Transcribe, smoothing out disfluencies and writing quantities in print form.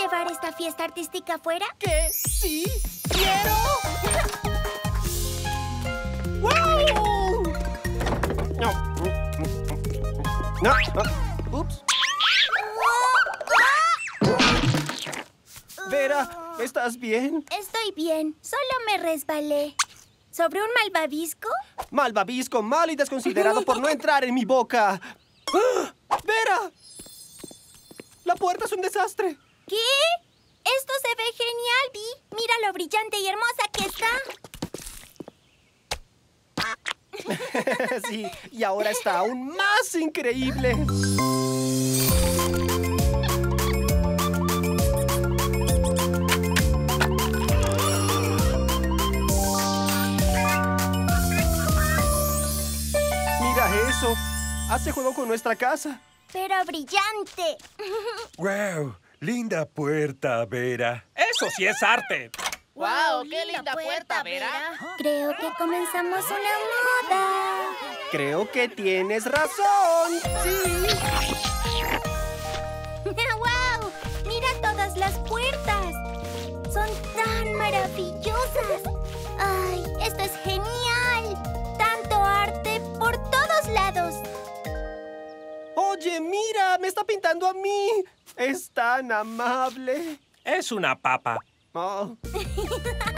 llevar esta fiesta artística afuera? ¿Qué? ¡Sí! ¡Quiero! ¡Wow! No. No. Ups. Vera, ¿estás bien? Estoy bien. Solo me resbalé. ¿Sobre un malvavisco? Malvavisco, mal y desconsiderado por no entrar en mi boca. ¡Ah! ¡Vera! La puerta es un desastre. ¿Qué? Esto se ve genial, Vi. Mira lo brillante y hermosa que está. Sí, y ahora está aún más increíble. Mira eso. Hace juego con nuestra casa. Pero brillante. ¡Wow! Linda puerta, Vera. ¡Eso sí es arte! ¡Wow! ¡Qué linda puerta, Vera! Creo que comenzamos una moda. Creo que tienes razón. Sí. ¡Wow! Mira todas las puertas. Son tan maravillosas. ¡Ay, esto es genial! Tanto arte por todos lados. Oye, mira, me está pintando a mí. Es tan amable. Es una papa. Oh.